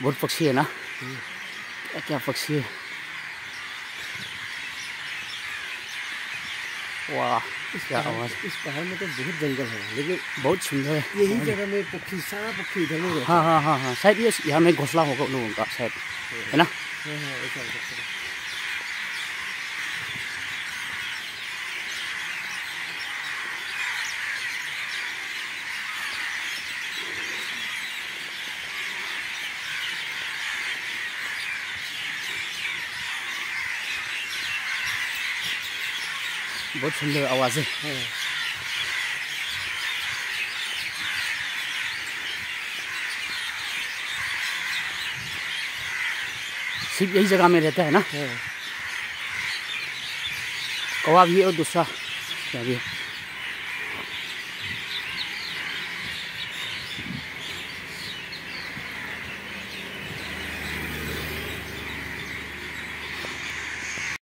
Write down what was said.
बहुत पक्षी है ना, क्या क्या पक्षी है। वाह क्या आवाज़। इस पहाड़ में तो बहुत जंगल है, लेकिन बहुत सुंदर है। यही जगह में पक्षी, सारा पक्षी इधर में रहता है। हाँ हाँ हाँ हाँ, शायद ये यहाँ में घोंसला होगा उन लोगों का शायद, है ना। हाँ हाँ, ऐसा हो सकता है। बहुत सुंदर आवाज़ है। हाँ। सिर्फ यही जगह में रहता है ना। हाँ। कौवा भी है और दूसरा क्या भी है।